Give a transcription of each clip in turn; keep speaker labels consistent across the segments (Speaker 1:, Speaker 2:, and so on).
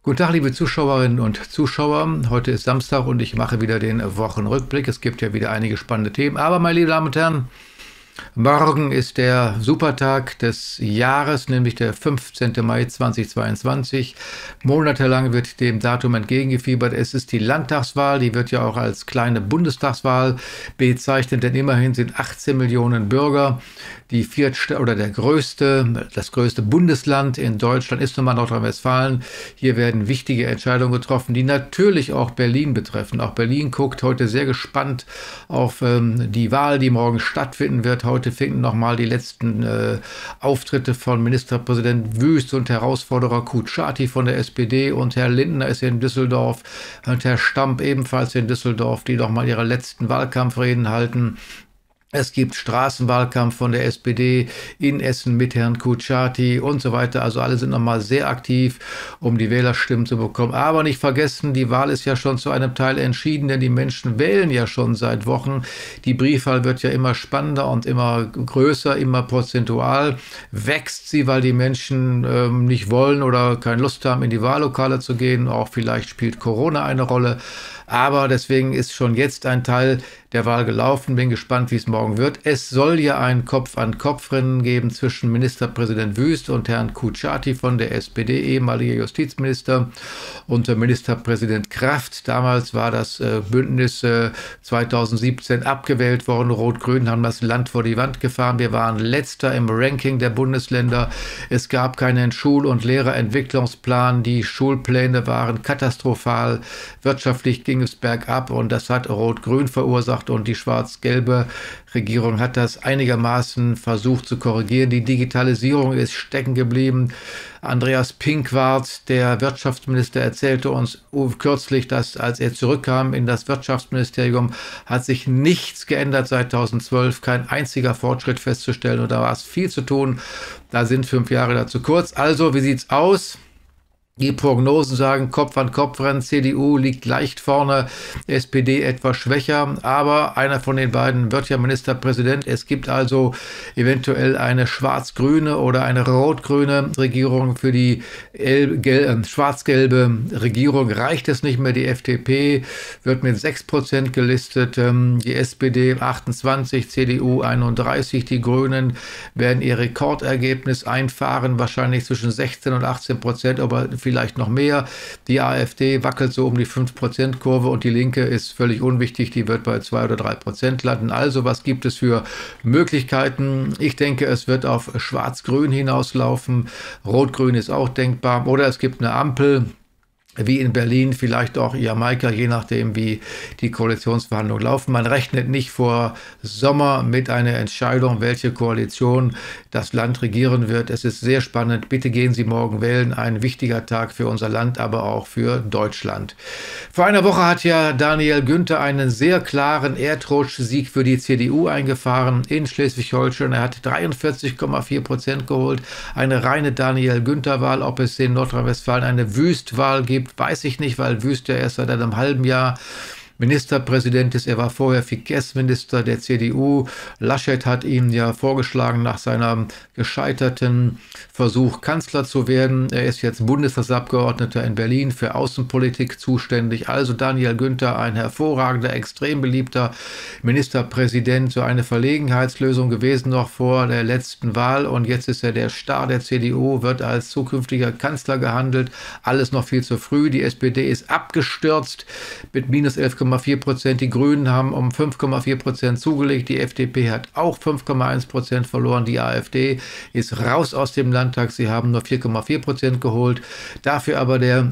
Speaker 1: Guten Tag, liebe Zuschauerinnen und Zuschauer. Heute ist Samstag und ich mache wieder den Wochenrückblick. Es gibt ja wieder einige spannende Themen. Aber, meine lieben Damen und Herren, morgen ist der Supertag des Jahres, nämlich der 15. Mai 2022. Monatelang wird dem Datum entgegengefiebert. Es ist die Landtagswahl, die wird ja auch als kleine Bundestagswahl bezeichnet, denn immerhin sind 18 Millionen Bürger. Das größte Bundesland in Deutschland ist nun mal Nordrhein-Westfalen. Hier werden wichtige Entscheidungen getroffen, die natürlich auch Berlin betreffen. Auch Berlin guckt heute sehr gespannt auf die Wahl, die morgen stattfinden wird. Heute finden nochmal die letzten Auftritte von Ministerpräsident Wüst und Herausforderer Kutschaty von der SPD und Herr Lindner ist in Düsseldorf und Herr Stamp ebenfalls in Düsseldorf, die nochmal ihre letzten Wahlkampfreden halten. Es gibt Straßenwahlkampf von der SPD in Essen mit Herrn Kutschaty und so weiter. Also alle sind nochmal sehr aktiv, um die Wählerstimmen zu bekommen. Aber nicht vergessen, die Wahl ist ja schon zu einem Teil entschieden, denn die Menschen wählen ja schon seit Wochen. Die Briefwahl wird ja immer spannender und immer größer, immer prozentual wächst sie, weil die Menschen nicht wollen oder keine Lust haben, in die Wahllokale zu gehen. Auch vielleicht spielt Corona eine Rolle. Aber deswegen ist schon jetzt ein Teil der Wahl gelaufen. Bin gespannt, wie es morgen wird. Es soll ja ein Kopf-an-Kopf-Rennen geben zwischen Ministerpräsident Wüst und Herrn Kutschaty von der SPD, ehemaliger Justizminister, und Ministerpräsident Kraft. Damals war das Bündnis 2017 abgewählt worden. Rot-Grün haben das Land vor die Wand gefahren. Wir waren letzter im Ranking der Bundesländer. Es gab keinen Schul- und Lehrerentwicklungsplan. Die Schulpläne waren katastrophal. Wirtschaftlich ging es bergab und das hat Rot-Grün verursacht und die schwarz-gelbe Regierung hat das einigermaßen versucht zu korrigieren. Die Digitalisierung ist stecken geblieben. Andreas Pinkwart, der Wirtschaftsminister, erzählte uns kürzlich, dass als er zurückkam in das Wirtschaftsministerium, hat sich nichts geändert seit 2012, kein einziger Fortschritt festzustellen und da war es viel zu tun. Da sind 5 Jahre dazu kurz. Also, wie sieht's aus? Die Prognosen sagen Kopf-an-Kopf-Rennen, CDU liegt leicht vorne, SPD etwas schwächer, aber einer von den beiden wird ja Ministerpräsident. Es gibt also eventuell eine schwarz-grüne oder eine rot-grüne Regierung. Für die schwarz-gelbe Regierung reicht es nicht mehr. Die FDP wird mit 6% gelistet, die SPD 28%, CDU 31%. Die Grünen werden ihr Rekordergebnis einfahren, wahrscheinlich zwischen 16% und 18%, aber vielleicht noch mehr. Die AfD wackelt so um die 5%-Kurve und die Linke ist völlig unwichtig, die wird bei 2 oder 3% landen. Also was gibt es für Möglichkeiten? Ich denke, es wird auf Schwarz-Grün hinauslaufen. Rot-Grün ist auch denkbar. Oder es gibt eine Ampel, wie in Berlin, vielleicht auch Jamaika, je nachdem, wie die Koalitionsverhandlungen laufen. Man rechnet nicht vor Sommer mit einer Entscheidung, welche Koalition das Land regieren wird. Es ist sehr spannend. Bitte gehen Sie morgen wählen. Ein wichtiger Tag für unser Land, aber auch für Deutschland. Vor einer Woche hat ja Daniel Günther einen sehr klaren Erdrutschsieg für die CDU eingefahren in Schleswig-Holstein. Er hat 43,4% geholt. Eine reine Daniel Günther-Wahl. Ob es in Nordrhein-Westfalen eine Wüstwahl gibt, weiß ich nicht, weil Wüst ja erst seit einem halben Jahr Ministerpräsident ist. Er war vorher Verkehrsminister der CDU. Laschet hat ihn ja vorgeschlagen nach seinem gescheiterten Versuch, Kanzler zu werden. Er ist jetzt Bundestagsabgeordneter in Berlin für Außenpolitik zuständig. Also Daniel Günther, ein hervorragender, extrem beliebter Ministerpräsident. So eine Verlegenheitslösung gewesen noch vor der letzten Wahl. Und jetzt ist er der Star der CDU, wird als zukünftiger Kanzler gehandelt. Alles noch viel zu früh. Die SPD ist abgestürzt mit minus 11,4%. Die Grünen haben um 5,4% zugelegt. Die FDP hat auch 5,1% verloren. Die AfD ist raus aus dem Landtag. Sie haben nur 4,4% geholt. Dafür aber der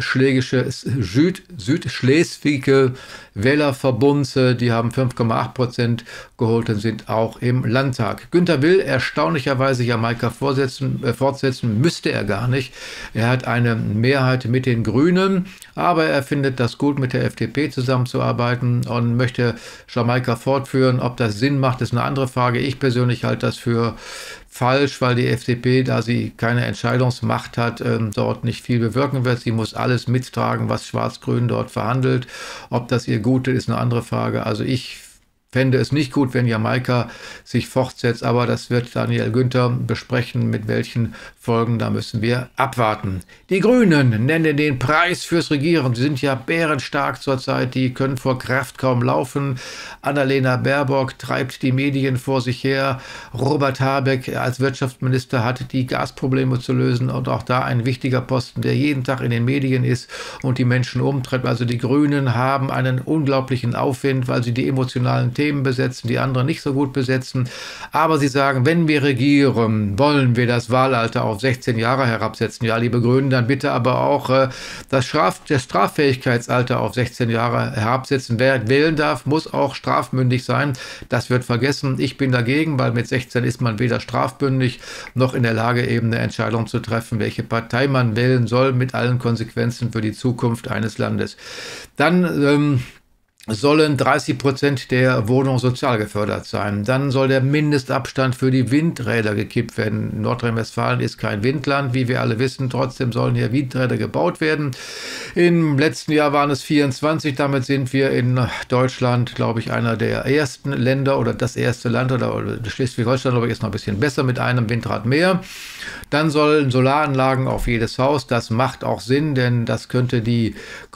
Speaker 1: südschleswische Wählerverbund, die haben 5,8% geholt und sind auch im Landtag. Günther will erstaunlicherweise Jamaika fortsetzen, müsste er gar nicht. Er hat eine Mehrheit mit den Grünen, aber er findet das gut, mit der FDP zusammenzuarbeiten und möchte Jamaika fortführen. Ob das Sinn macht, ist eine andere Frage. Ich persönlich halte das für falsch, weil die FDP, da sie keine Entscheidungsmacht hat, dort nicht viel bewirken wird. Sie muss alles mittragen, was Schwarz-Grün dort verhandelt. Ob das ihr gut ist eine andere Frage. Also ich fände es nicht gut, wenn Jamaika sich fortsetzt, aber das wird Daniel Günther besprechen, mit welchen Folgen, da müssen wir abwarten. Die Grünen nennen den Preis fürs Regieren. Sie sind ja bärenstark zurzeit, die können vor Kraft kaum laufen. Annalena Baerbock treibt die Medien vor sich her. Robert Habeck als Wirtschaftsminister hat die Gasprobleme zu lösen und auch da ein wichtiger Posten, der jeden Tag in den Medien ist und die Menschen umtreibt. Also die Grünen haben einen unglaublichen Aufwind, weil sie die emotionalen Themen besetzen, die andere nicht so gut besetzen. Aber sie sagen, wenn wir regieren, wollen wir das Wahlalter auf 16 Jahre herabsetzen. Ja, liebe Grünen, dann bitte aber auch das Straffähigkeitsalter auf 16 Jahre herabsetzen. Wer wählen darf, muss auch strafmündig sein. Das wird vergessen. Ich bin dagegen, weil mit 16 ist man weder strafmündig noch in der Lage, eben eine Entscheidung zu treffen, welche Partei man wählen soll, mit allen Konsequenzen für die Zukunft eines Landes. Dann sollen 30% der Wohnungen sozial gefördert sein. Dann soll der Mindestabstand für die Windräder gekippt werden. Nordrhein-Westfalen ist kein Windland, wie wir alle wissen. Trotzdem sollen hier Windräder gebaut werden. Im letzten Jahr waren es 24. Damit sind wir in Deutschland, glaube ich, einer der ersten Länder oder das erste Land oder Schleswig-Holstein, glaube ich, ist noch ein bisschen besser mit einem Windrad mehr. Dann sollen Solaranlagen auf jedes Haus. Das macht auch Sinn, denn das könnte die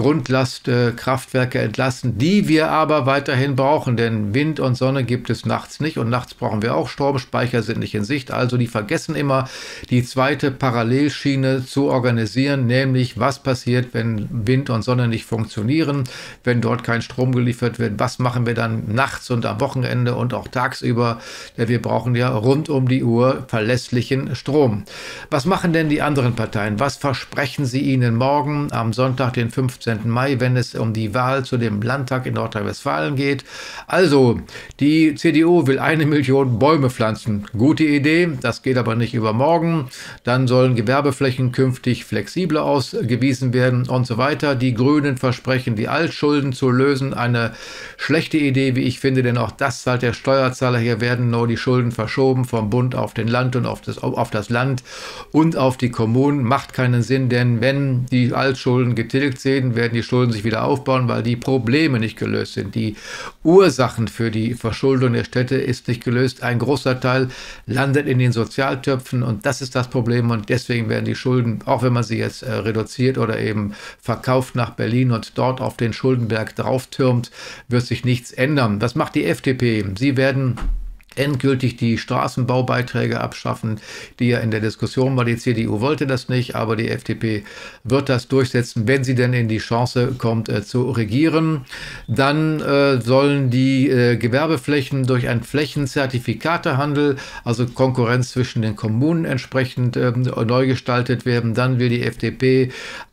Speaker 1: Grundlastkraftwerke entlasten, die wir aber weiterhin brauchen, denn Wind und Sonne gibt es nachts nicht und nachts brauchen wir auch Strom, Speicher sind nicht in Sicht, also die vergessen immer, die zweite Parallelschiene zu organisieren, nämlich was passiert, wenn Wind und Sonne nicht funktionieren, wenn dort kein Strom geliefert wird, was machen wir dann nachts und am Wochenende und auch tagsüber, denn wir brauchen ja rund um die Uhr verlässlichen Strom. Was machen denn die anderen Parteien? Was versprechen sie ihnen morgen am Sonntag, den 15. Mai, wenn es um die Wahl zu dem Landtag in Nordrhein-Westfalen geht? Also, die CDU will 1 Million Bäume pflanzen. Gute Idee, das geht aber nicht übermorgen. Dann sollen Gewerbeflächen künftig flexibler ausgewiesen werden und so weiter. Die Grünen versprechen, die Altschulden zu lösen. Eine schlechte Idee, wie ich finde, denn auch das zahlt der Steuerzahler. Hier werden nur die Schulden verschoben vom Bund auf den Land und auf das Land und auf die Kommunen. Macht keinen Sinn, denn wenn die Altschulden getilgt sind, werden die Schulden sich wieder aufbauen, weil die Probleme nicht gelöst sind. Die Ursachen für die Verschuldung der Städte ist nicht gelöst. Ein großer Teil landet in den Sozialtöpfen und das ist das Problem und deswegen werden die Schulden, auch wenn man sie jetzt reduziert oder eben verkauft nach Berlin und dort auf den Schuldenberg drauftürmt, wird sich nichts ändern. Was macht die FDP? Sie werden endgültig die Straßenbaubeiträge abschaffen, die ja in der Diskussion war. Die CDU wollte das nicht, aber die FDP wird das durchsetzen, wenn sie denn in die Chance kommt, zu regieren. Dann sollen die Gewerbeflächen durch einen Flächenzertifikatehandel, also Konkurrenz zwischen den Kommunen entsprechend neu gestaltet werden. Dann will die FDP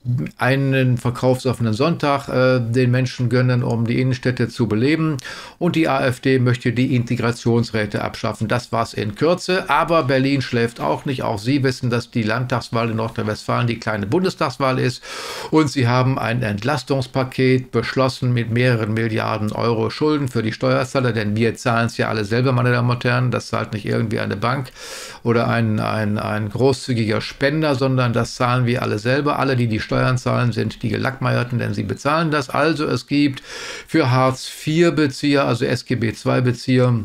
Speaker 1: einen verkaufsoffenen Sonntag den Menschen gönnen, um die Innenstädte zu beleben. Und die AfD möchte die Integrationsräte abschaffen. Das war's in Kürze. Aber Berlin schläft auch nicht. Auch sie wissen, dass die Landtagswahl in Nordrhein-Westfalen die kleine Bundestagswahl ist. Und sie haben ein Entlastungspaket beschlossen mit mehreren Milliarden Euro Schulden für die Steuerzahler. Denn wir zahlen es ja alle selber, meine Damen und Herren. Das zahlt nicht irgendwie eine Bank oder ein großzügiger Spender, sondern das zahlen wir alle selber. Alle, die die Steuern zahlen, sind die Gelackmeierten, denn sie bezahlen das. Also es gibt für Hartz-IV-Bezieher, also SGB-II-Bezieher,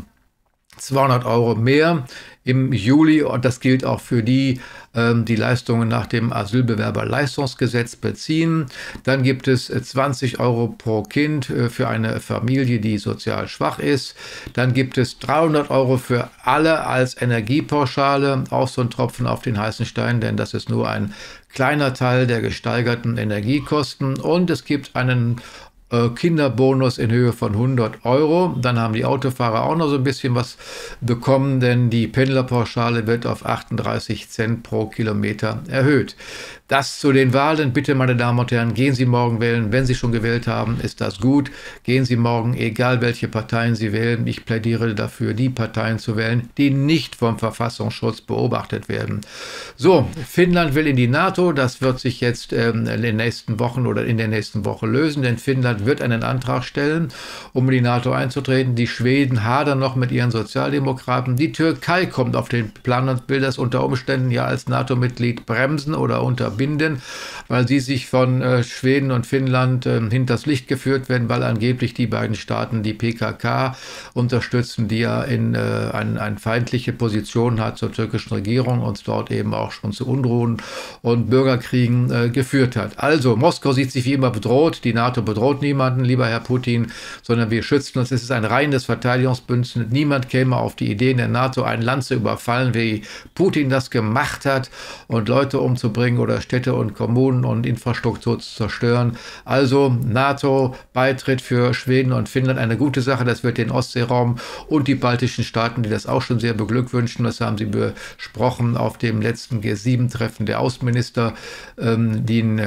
Speaker 1: 200 Euro mehr im Juli und das gilt auch für die, die Leistungen nach dem Asylbewerberleistungsgesetz beziehen. Dann gibt es 20 Euro pro Kind für eine Familie, die sozial schwach ist. Dann gibt es 300 Euro für alle als Energiepauschale, auch so ein Tropfen auf den heißen Stein, denn das ist nur ein kleiner Teil der gesteigerten Energiekosten. Und es gibt einen Kinderbonus in Höhe von 100 Euro. Dann haben die Autofahrer auch noch so ein bisschen was bekommen, denn die Pendlerpauschale wird auf 38 Cent pro Kilometer erhöht. Das zu den Wahlen. Bitte, meine Damen und Herren, gehen Sie morgen wählen. Wenn Sie schon gewählt haben, ist das gut. Gehen Sie morgen, egal welche Parteien Sie wählen. Ich plädiere dafür, die Parteien zu wählen, die nicht vom Verfassungsschutz beobachtet werden. So, Finnland will in die NATO. Das wird sich jetzt in den nächsten Wochen oder in der nächsten Woche lösen, denn Finnland Finnland wird einen Antrag stellen, um in die NATO einzutreten. Die Schweden hadern noch mit ihren Sozialdemokraten. Die Türkei kommt auf den Plan und will das unter Umständen ja als NATO-Mitglied bremsen oder unterbinden, weil sie sich von Schweden und Finnland hinters Licht geführt werden, weil angeblich die beiden Staaten die PKK unterstützen, die ja eine feindliche Position hat zur türkischen Regierung und dort eben auch schon zu Unruhen und Bürgerkriegen geführt hat. Also Moskau sieht sich wie immer bedroht. Die NATO bedroht niemanden, lieber Herr Putin, sondern wir schützen uns. Es ist ein reines Verteidigungsbündnis. Niemand käme auf die Idee, in der NATO ein Land zu überfallen, wie Putin das gemacht hat und Leute umzubringen oder Städte und Kommunen und Infrastruktur zu zerstören. Also NATO-Beitritt für Schweden und Finnland eine gute Sache. Das wird den Ostseeraum und die baltischen Staaten, die das auch schon sehr beglückwünschen, das haben sie besprochen auf dem letzten G7-Treffen der Außenminister, die in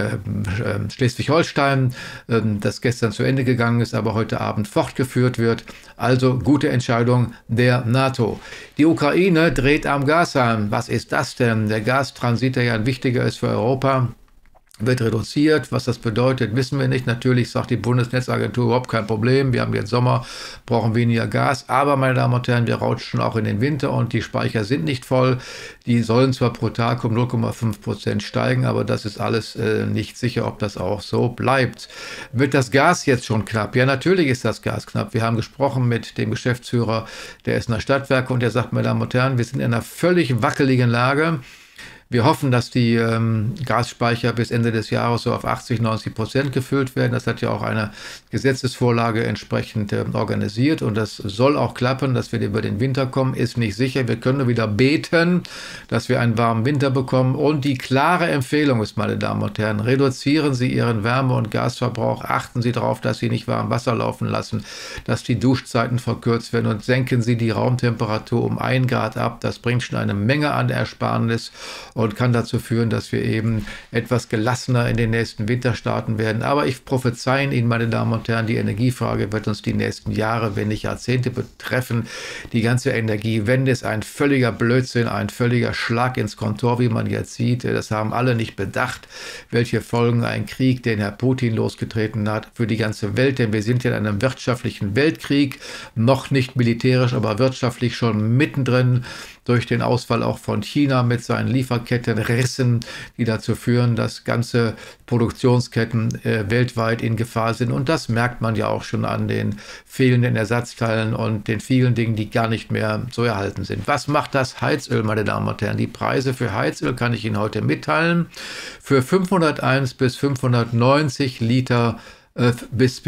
Speaker 1: Schleswig-Holstein, das gestern zu Ende gegangen ist, aber heute Abend fortgeführt wird. Also gute Entscheidung der NATO. Die Ukraine dreht am Gashahn. Was ist das denn? Der Gastransit, der ja ein wichtiger ist für Europa, wird reduziert. Was das bedeutet, wissen wir nicht. Natürlich sagt die Bundesnetzagentur überhaupt kein Problem. Wir haben jetzt Sommer, brauchen weniger Gas. Aber, meine Damen und Herren, wir rutschen auch in den Winter und die Speicher sind nicht voll. Die sollen zwar pro Tag um 0,5% steigen, aber das ist alles nicht sicher, ob das auch so bleibt. Wird das Gas jetzt schon knapp? Ja, natürlich ist das Gas knapp. Wir haben gesprochen mit dem Geschäftsführer der Essener Stadtwerke und der sagt, meine Damen und Herren, wir sind in einer völlig wackeligen Lage. Wir hoffen, dass die Gasspeicher bis Ende des Jahres so auf 80-90% gefüllt werden. Das hat ja auch eine Gesetzesvorlage entsprechend organisiert und das soll auch klappen, dass wir über den Winter kommen, ist nicht sicher. Wir können nur wieder beten, dass wir einen warmen Winter bekommen und die klare Empfehlung ist, meine Damen und Herren, reduzieren Sie Ihren Wärme- und Gasverbrauch, achten Sie darauf, dass Sie nicht warm Wasser laufen lassen, dass die Duschzeiten verkürzt werden und senken Sie die Raumtemperatur um 1 Grad ab. Das bringt schon eine Menge an Ersparnis und kann dazu führen, dass wir eben etwas gelassener in den nächsten Winter starten werden. Aber ich prophezeie Ihnen, meine Damen und Herren, die Energiefrage wird uns die nächsten Jahre, wenn nicht Jahrzehnte betreffen. Die ganze Energiewende ist ein völliger Blödsinn, ein völliger Schlag ins Kontor, wie man jetzt sieht. Das haben alle nicht bedacht, welche Folgen ein Krieg, den Herr Putin losgetreten hat, für die ganze Welt. Denn wir sind ja in einem wirtschaftlichen Weltkrieg, noch nicht militärisch, aber wirtschaftlich schon mittendrin, durch den Ausfall auch von China mit seinen Lieferkettenrissen, die dazu führen, dass ganze Produktionsketten weltweit in Gefahr sind. Und das merkt man ja auch schon an den fehlenden Ersatzteilen und den vielen Dingen, die gar nicht mehr zu erhalten sind. Was macht das Heizöl, meine Damen und Herren? Die Preise für Heizöl kann ich Ihnen heute mitteilen. Für 501 bis 590 Liter bis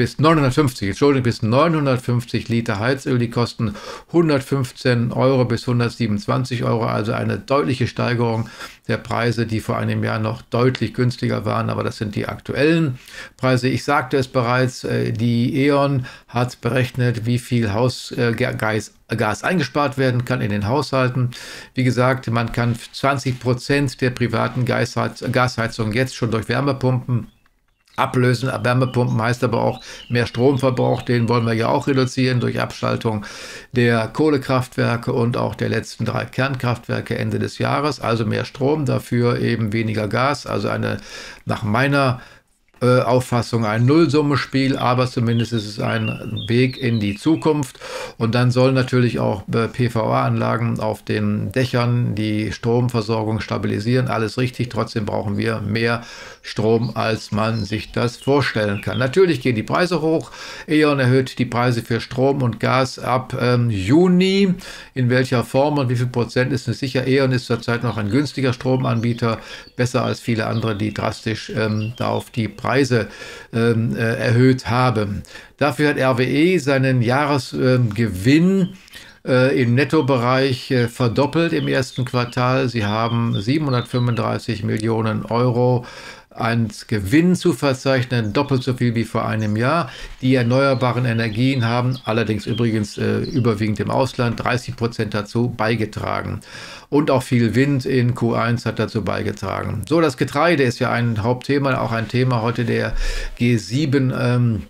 Speaker 1: 950 Liter Heizöl, die kosten 115 Euro bis 127 Euro, also eine deutliche Steigerung der Preise, die vor einem Jahr noch deutlich günstiger waren, aber das sind die aktuellen Preise. Ich sagte es bereits, die E.ON hat berechnet, wie viel Gas eingespart werden kann in den Haushalten. Wie gesagt, man kann 20% der privaten Gasheizung jetzt schon durch Wärmepumpen ablösen. Wärmepumpen heißt aber auch mehr Stromverbrauch, den wollen wir ja auch reduzieren durch Abschaltung der Kohlekraftwerke und auch der letzten 3 Kernkraftwerke Ende des Jahres. Also mehr Strom, dafür eben weniger Gas. Also nach meiner Auffassung ein Nullsummenspiel, aber zumindest ist es ein Weg in die Zukunft. Und dann sollen natürlich auch PV-Anlagen auf den Dächern die Stromversorgung stabilisieren. Alles richtig, trotzdem brauchen wir mehr Strom, als man sich das vorstellen kann. Natürlich gehen die Preise hoch. E.ON erhöht die Preise für Strom und Gas ab Juni. In welcher Form und wie viel Prozent ist nicht sicher. E.ON ist zurzeit noch ein günstiger Stromanbieter, besser als viele andere, die drastisch da auf die Preise erhöht haben. Dafür hat RWE seinen Jahresgewinn im Nettobereich verdoppelt im ersten Quartal. Sie haben 735 Millionen Euro als Gewinn zu verzeichnen, doppelt so viel wie vor einem Jahr. Die erneuerbaren Energien haben allerdings übrigens überwiegend im Ausland 30% dazu beigetragen. Und auch viel Wind in Q1 hat dazu beigetragen. So, das Getreide ist ja ein Hauptthema, auch ein Thema heute der G7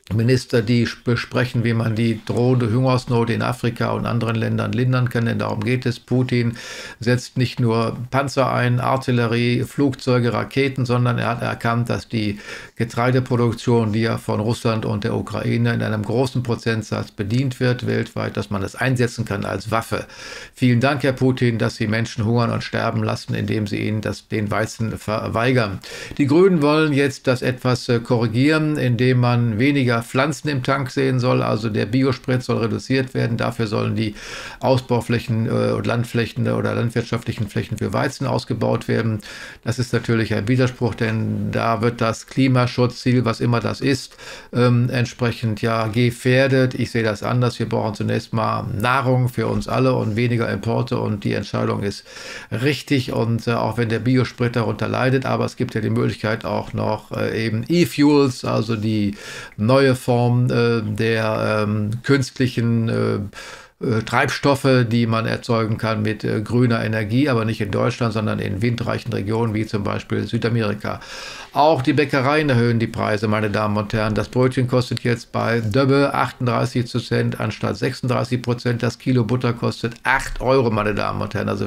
Speaker 1: Minister, die besprechen, wie man die drohende Hungersnot in Afrika und anderen Ländern lindern kann, denn darum geht es. Putin setzt nicht nur Panzer ein, Artillerie, Flugzeuge, Raketen, sondern er hat erkannt, dass die Getreideproduktion, die ja von Russland und der Ukraine in einem großen Prozentsatz bedient wird, weltweit, dass man das einsetzen kann als Waffe. Vielen Dank, Herr Putin, dass Sie Menschen hungern und sterben lassen, indem Sie ihnen den Weizen verweigern. Die Grünen wollen jetzt das etwas korrigieren, indem man weniger Pflanzen im Tank sehen soll, also der Biosprit soll reduziert werden. Dafür sollen die Ausbauflächen und Landflächen oder landwirtschaftlichen Flächen für Weizen ausgebaut werden. Das ist natürlich ein Widerspruch, denn da wird das Klimaschutzziel, was immer das ist, entsprechend ja gefährdet. Ich sehe das anders. Wir brauchen zunächst mal Nahrung für uns alle und weniger Importe, und die Entscheidung ist richtig, und auch wenn der Biosprit darunter leidet, aber es gibt ja die Möglichkeit auch noch eben E-Fuels, also die neue Form der künstlichen Treibstoffe, die man erzeugen kann mit grüner Energie, aber nicht in Deutschland, sondern in windreichen Regionen wie zum Beispiel Südamerika. Auch die Bäckereien erhöhen die Preise, meine Damen und Herren. Das Brötchen kostet jetzt bei Döbbe 38 Cent anstatt 36%. Das Kilo Butter kostet 8 Euro, meine Damen und Herren. Also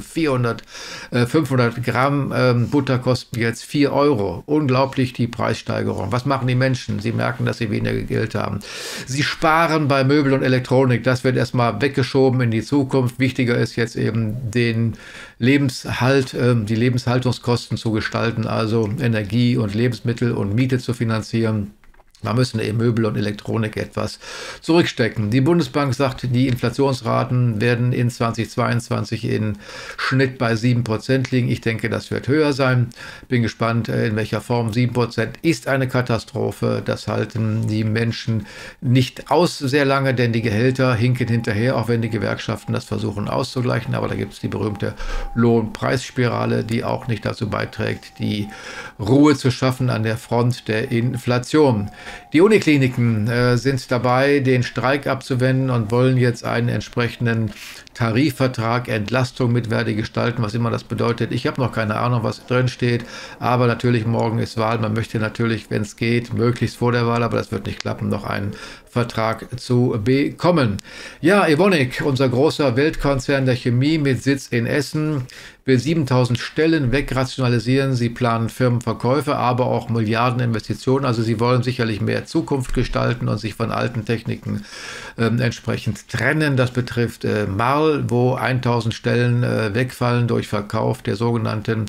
Speaker 1: 500 Gramm Butter kosten jetzt 4 Euro. Unglaublich, die Preissteigerung. Was machen die Menschen? Sie merken, dass sie weniger Geld haben. Sie sparen bei Möbel und Elektronik. Das wird erstmal weggeschoben in die Zukunft. Wichtiger ist jetzt eben den Lebenshalt, die Lebenshaltungskosten zu gestalten, also Energie und Lebensmittel und Miete zu finanzieren. Da müssen eben Möbel und Elektronik etwas zurückstecken. Die Bundesbank sagt, die Inflationsraten werden in 2022 in Schnitt bei 7% liegen. Ich denke, das wird höher sein. Bin gespannt, in welcher Form. 7% ist eine Katastrophe. Das halten die Menschen nicht aus sehr lange, denn die Gehälter hinken hinterher, auch wenn die Gewerkschaften das versuchen auszugleichen. Aber da gibt es die berühmte Lohnpreisspirale, die auch nicht dazu beiträgt, die Ruhe zu schaffen an der Front der Inflation. Die Unikliniken sind dabei, den Streik abzuwenden und wollen jetzt einen entsprechenden Tarifvertrag, Entlastung mit Verdi gestalten, was immer das bedeutet. Ich habe noch keine Ahnung, was drin steht, aber natürlich morgen ist Wahl. Man möchte natürlich, wenn es geht, möglichst vor der Wahl, aber das wird nicht klappen, noch einen Vertrag zu bekommen. Ja, Evonik, unser großer Weltkonzern der Chemie mit Sitz in Essen, will 7000 Stellen wegrationalisieren. Sie planen Firmenverkäufe, aber auch Milliardeninvestitionen. Also sie wollen sicherlich mehr Zukunft gestalten und sich von alten Techniken entsprechend trennen. Das betrifft Marl, wo 1000 Stellen wegfallen durch Verkauf der sogenannten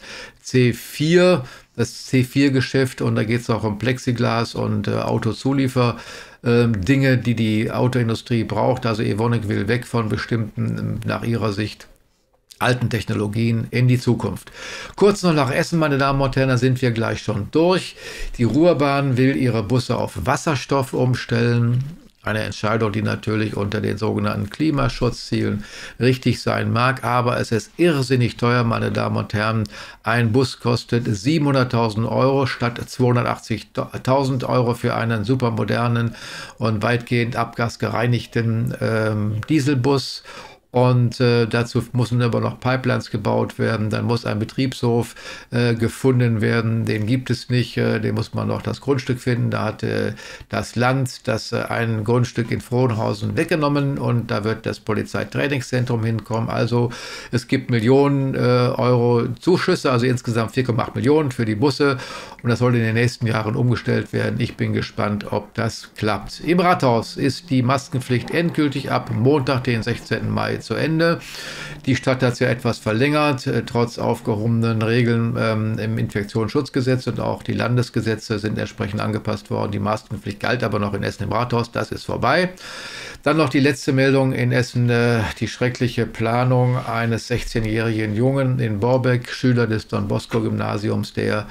Speaker 1: C4, das C4-Geschäft, und da geht es auch um Plexiglas und Autozuliefer. Dinge, die die Autoindustrie braucht. Also Evonik will weg von bestimmten, nach ihrer Sicht, alten Technologien in die Zukunft. Kurz noch nach Essen, meine Damen und Herren, da sind wir gleich schon durch. Die Ruhrbahn will ihre Busse auf Wasserstoff umstellen. Eine Entscheidung, die natürlich unter den sogenannten Klimaschutzzielen richtig sein mag, aber es ist irrsinnig teuer, meine Damen und Herren. Ein Bus kostet 700.000 Euro statt 280.000 Euro für einen supermodernen und weitgehend abgasgereinigten Dieselbus. Und dazu müssen aber noch Pipelines gebaut werden, dann muss ein Betriebshof gefunden werden, den gibt es nicht, den muss man noch das Grundstück finden. Da hat das Land ein Grundstück in Frohnhausen weggenommen, und da wird das Polizeitrainingszentrum hinkommen. Also es gibt Millionen Euro Zuschüsse, also insgesamt 4,8 Millionen für die Busse, und das soll in den nächsten Jahren umgestellt werden. Ich bin gespannt, ob das klappt. Im Rathaus ist die Maskenpflicht endgültig ab Montag, den 16. Mai zu Ende. Die Stadt hat es ja etwas verlängert, trotz aufgehobenen Regeln im Infektionsschutzgesetz, und auch die Landesgesetze sind entsprechend angepasst worden. Die Maskenpflicht galt aber noch in Essen im Rathaus, das ist vorbei. Dann noch die letzte Meldung in Essen, die schreckliche Planung eines 16-jährigen Jungen in Borbeck, Schüler des Don Bosco Gymnasiums, der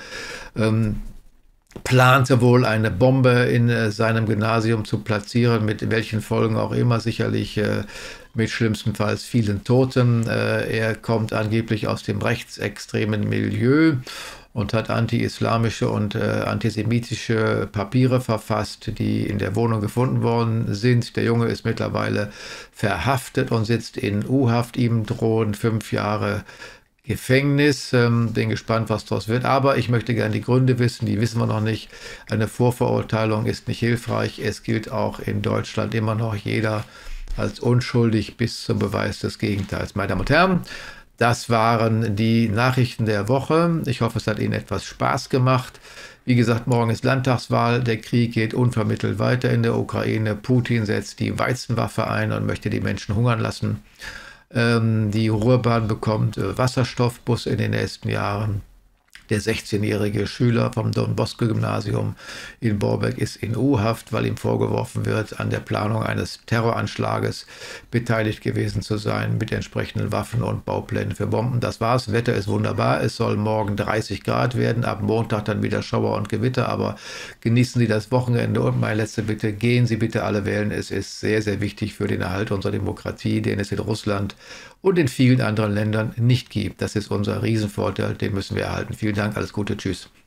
Speaker 1: plante wohl eine Bombe in seinem Gymnasium zu platzieren, mit welchen Folgen auch immer, sicherlich mit schlimmstenfalls vielen Toten. Er kommt angeblich aus dem rechtsextremen Milieu und hat anti-islamische und antisemitische Papiere verfasst, die in der Wohnung gefunden worden sind. Der Junge ist mittlerweile verhaftet und sitzt in U-Haft. Ihm drohen 5 Jahre Gefängnis. Bin gespannt, was daraus wird. Aber ich möchte gerne die Gründe wissen. Die wissen wir noch nicht. Eine Vorverurteilung ist nicht hilfreich. Es gilt auch in Deutschland immer noch jeder als unschuldig bis zum Beweis des Gegenteils. Meine Damen und Herren, das waren die Nachrichten der Woche. Ich hoffe, es hat Ihnen etwas Spaß gemacht. Wie gesagt, morgen ist Landtagswahl. Der Krieg geht unvermittelt weiter in der Ukraine. Putin setzt die Weizenwaffe ein und möchte die Menschen hungern lassen. Die Ruhrbahn bekommt Wasserstoffbus in den nächsten Jahren. Der 16-jährige Schüler vom Don-Bosco-Gymnasium in Borbeck ist in U-Haft, weil ihm vorgeworfen wird, an der Planung eines Terroranschlages beteiligt gewesen zu sein, mit entsprechenden Waffen und Bauplänen für Bomben. Das war's. Wetter ist wunderbar. Es soll morgen 30 Grad werden, ab Montag dann wieder Schauer und Gewitter, aber genießen Sie das Wochenende. Und meine letzte Bitte, gehen Sie bitte alle wählen. Es ist sehr, sehr wichtig für den Erhalt unserer Demokratie, den es in Russland und in vielen anderen Ländern nicht gibt. Das ist unser Riesenvorteil, den müssen wir erhalten. Vielen Dank, alles Gute, tschüss.